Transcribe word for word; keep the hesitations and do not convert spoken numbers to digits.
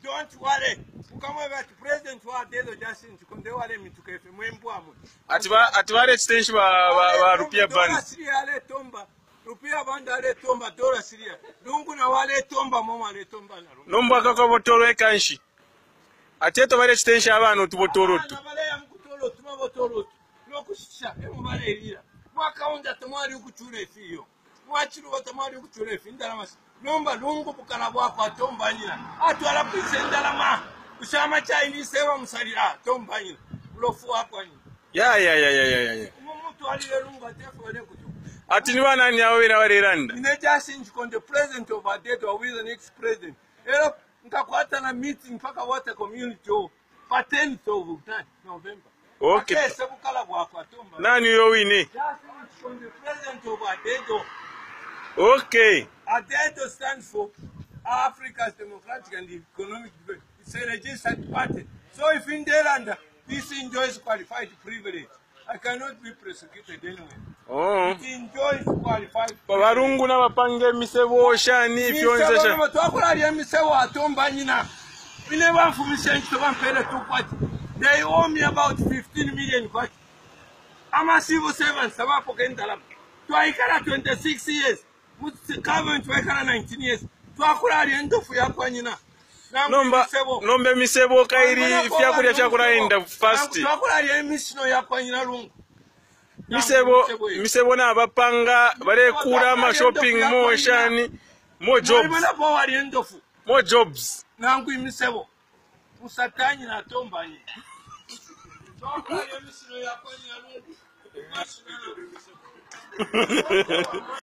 don't worry. Come over to President wa ADEDO Justine Chikonde wale mitukefe mwembu amu. Atiba atibare extension ba ba rupia band. Dola siria ale tomba. Rupia band ale tomba dola siria. Lungu na wale tomba mama ale tomba na lungu. Nomba kako botoro ekanshi. Ateto bare extension abantu tubotoro tu. Na bale ya mkutoro tuma botoro. Nokushisha emu bale elira. Mwaka onda tamari ukuchure fiyo. Mwachiru watamari ukuchure fi ndaramasi. Nomba lungu bukala bwako atomba nyina. Atwala kwisendala ma. Ushama chaini sewa msalira tomba nyina. Ulofu wako nyina. Ya ya ya ya ya ya. Mumutu alile lungu atefu wale kutu. Ati ni wana ni awira wareranda. Ine Justine Chikonde president of ADEDO with the next president. Ero nkakwata na meeting mpaka water community o pa tenth of November. Okay. Ake bukala bwako atomba. Nani yo wini? Justine Chikonde president of ADEDO. Okay. ADEDO stands for Africa's Democratic and Economic Development. It's a registered party. So if in Delanda, this enjoys qualified privilege. I cannot be prosecuted anyway. Oh. It enjoys qualified privilege. Barungu na bapange misebo shani ifyonze sha. Misebo twakula ya misebo atomba nyina. We never for me sent to one pere two party. They owe me about fifteen million party. I'm a civil servant, sama pokenda lam. Twaikara twenty-six years. Government twaikara nineteen years. Twakula ya ndofu ya kwa nyina. Nomba nombe misebo kairi fyakurya fyakura enda fast. Twakula ya misino ya kwa nyina lungu. Misebo misebo na bapanga bare kura ma shopping mo shani mo jobs. Mo jobs. Nangu misebo. Usatanyi na tomba nyi. Twakula ya misino ya kwa nyina lungu.